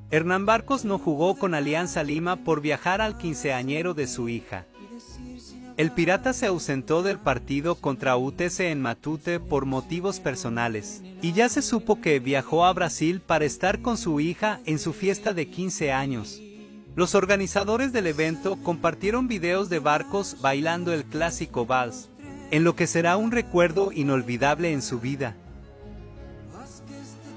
Hernán Barcos no jugó con Alianza Lima por viajar al quinceañero de su hija. El Pirata se ausentó del partido contra UTC en Matute por motivos personales, y ya se supo que viajó a Brasil para estar con su hija en su fiesta de 15 años. Los organizadores del evento compartieron videos de Barcos bailando el clásico vals, en lo que será un recuerdo inolvidable en su vida.